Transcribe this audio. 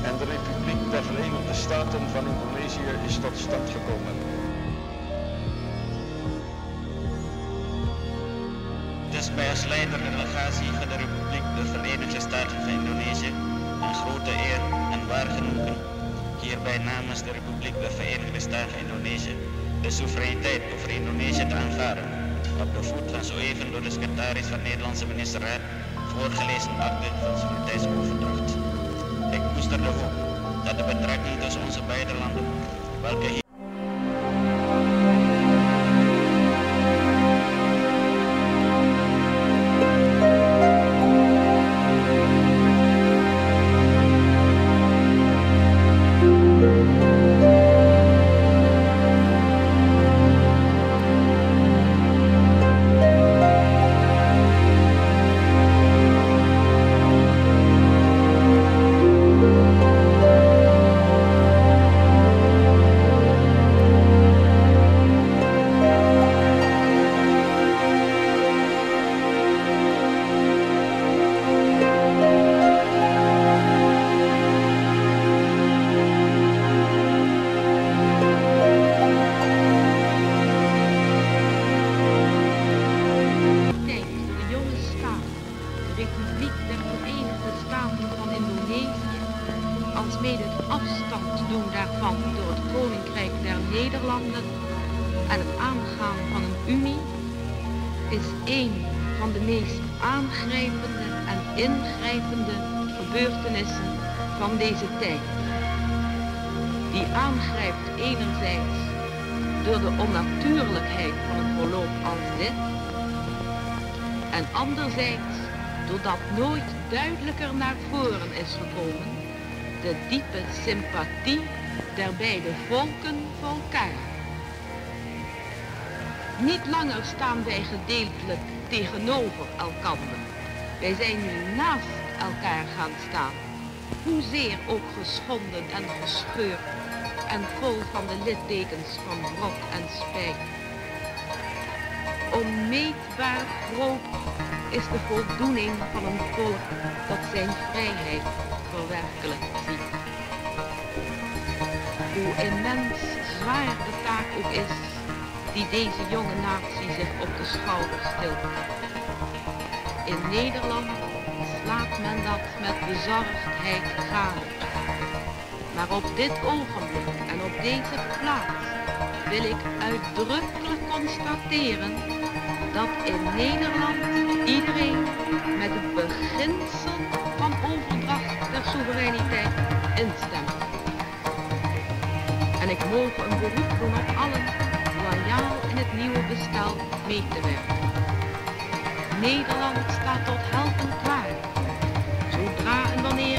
en de Republiek der Verenigde Staten van Indonesië is tot stand gekomen. Het is mij als leider der delegatie van de Republiek der Verenigde Staten van Indonesië een grote eer en waar genoegen hierbij namens de Republiek der Verenigde Staten van Indonesië de soevereiniteit over Indonesië te aanvaarden, op de voet van zo even door de secretaris van de Nederlandse ministerraad voorgelezen akte van soevereiniteitsoverdracht. Ik koester de hoop dat de betrekking tussen onze beide landen, welke hier alsmede het afstand doen daarvan door het Koninkrijk der Nederlanden en het aangaan van een unie, is een van de meest aangrijpende en ingrijpende gebeurtenissen van deze tijd. Die aangrijpt enerzijds door de onnatuurlijkheid van een verloop als dit, en anderzijds doordat nooit duidelijker naar voren is gekomen de diepe sympathie der beide volken voor elkaar. Niet langer staan wij gedeeltelijk tegenover elkander. Wij zijn nu naast elkaar gaan staan, hoezeer ook geschonden en gescheurd en vol van de littekens van wrok en spijt. Onmeetbaar groot is de voldoening van een volk dat zijn vrijheid verwerkelijk ziet. Hoe immens zwaar de taak ook is die deze jonge natie zich op de schouders tilt. In Nederland slaat men dat met bezorgdheid gade. Maar op dit ogenblik en op deze plaats wil ik uitdrukkelijk constateren dat in Nederland iedereen met het beginsel van overdracht der soevereiniteit instemt. En ik mogen een beroep doen op allen loyaal in het nieuwe bestel mee te werken. Nederland staat tot helpen klaar, zodra en wanneer